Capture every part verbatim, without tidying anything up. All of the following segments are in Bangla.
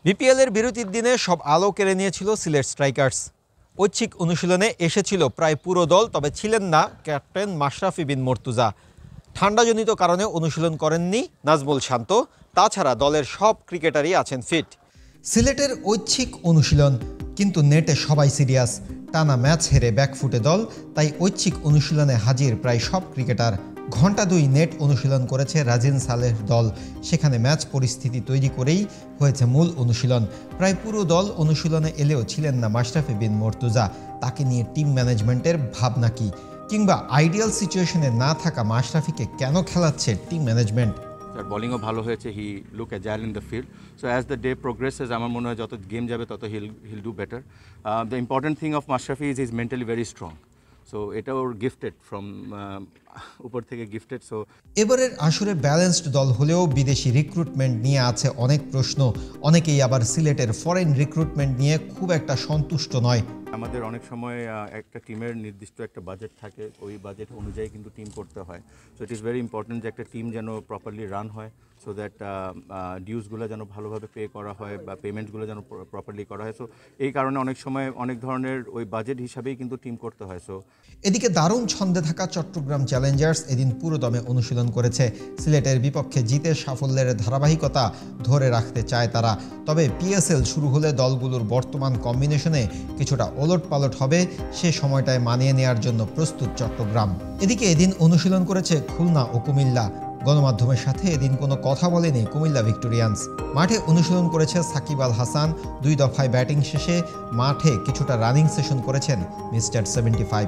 বিপিএলের বিরতির দিনে সব আলো কেড়ে নিয়েছিল সিলেট স্ট্রাইকার্স। ঐচ্ছিক অনুশীলনে এসেছিল প্রায় পুরো দল, তবে ছিলেন না ক্যাপ্টেন মাশরাফি বিন মর্তুজা। ঠান্ডাজনিত কারণে অনুশীলন করেননি নাজমুল শান্ত। তাছাড়া দলের সব ক্রিকেটারই আছেন ফিট। সিলেটের ঐচ্ছিক অনুশীলন, কিন্তু নেটে সবাই সিরিয়াস। টানা ম্যাচ হেরে ব্যাকফুটে দল, তাই ঐচ্ছিক অনুশীলনে হাজির প্রায় সব ক্রিকেটার। ঘণ্টা দুই নেট অনুশীলন করেছে রাজিন সালেহ দল। সেখানে ম্যাচ পরিস্থিতি তৈরি করেই হয়েছে মূল অনুশীলন। প্রায় পুরো দল অনুশীলনে এলেও ছিলেন না মাশরাফি বিন মর্তুজা। তাকে নিয়ে টিম ম্যানেজমেন্টের ভাবনা কি, কিংবা আইডিয়াল সিচুয়েশনে না থাকা মাশরাফিকে কেন খেলাচ্ছে টিম ম্যানেজমেন্ট? তার বোলিংও ভালো হয়েছে, he look agile in the field. So as the day progresses আমার মনে হয় যত গেম যাবে তত he'll he'll do better. The important thing of Mashrafe is is mentally very strong. So এটা ওর গিফটেড ফ্রম উপর থেকে গিফটেড। সো এবারের আসরে ব্যালেন্সড দল হলেও বিদেশি রিক্রুটমেন্ট নিয়ে আছে অনেক প্রশ্ন। অনেকেই আবার সিলেটের ফরেন রিক্রুটমেন্ট নিয়ে খুব একটা সন্তুষ্ট নয়। আমাদের অনেক সময় একটা টিমের নির্দিষ্ট একটা বাজেট থাকে, ওই বাজেট অনুযায়ী কিন্তু টিম করতে হয়। So it is very important যে একটা টিম যেন প্রপারলি রান হয়, সো দ্যাট ডিউসগুলো যেন ভালোভাবে পে করা হয় বা পেমেন্টসগুলো যেন প্রপারলি করা হয়। সো এই কারণে অনেক সময় অনেক ধরনের ওই বাজেট হিসাবেই কিন্তু টিম করতে হয়। সো এদিকে দারুণ ছন্দে থাকা চট্টগ্রাম চ্যালেঞ্জার্স এদিন পুরোদমে অনুশীলন করেছে। সিলেটের বিপক্ষে জিতে সাফল্যের ধারাবাহিকতা ধরে রাখতে চায় তারা। তবে পিএসএল শুরু হলে দলগুলোর বর্তমান কম্বিনেশনে কিছুটা ওলট পালট হবে, সে সময়টায় মানিয়ে নেওয়ার জন্য প্রস্তুত চট্টগ্রাম। এদিকে এদিন অনুশীলন করেছে খুলনা ও কুমিল্লা। গণমাধ্যমের সাথে এদিন কোনো কথা বলেনি কুমিল্লা ভিক্টোরিয়ান্স। মাঠে অনুশীলন করেছে সাকিব আল হাসান। দুই দফায় ব্যাটিং শেষে মাঠে কিছুটা রানিং সেশন করেছেন মিস্টার সেভেন্টি ফাইভ।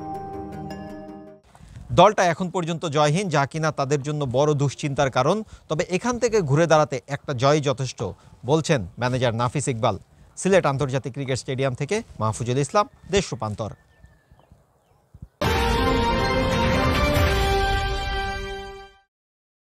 দলটা এখন পর্যন্ত জয়হীন, যা কিনা তাদের জন্য বড় দুশ্চিন্তার কারণ। তবে এখান থেকে ঘুরে দাঁড়াতে একটা জয়ই যথেষ্ট বলছেন ম্যানেজার নাফিস ইকবাল। সিলেট আন্তর্জাতিক ক্রিকেট স্টেডিয়াম থেকে মাহফুজুল ইসলাম, দেশ রূপান্তর।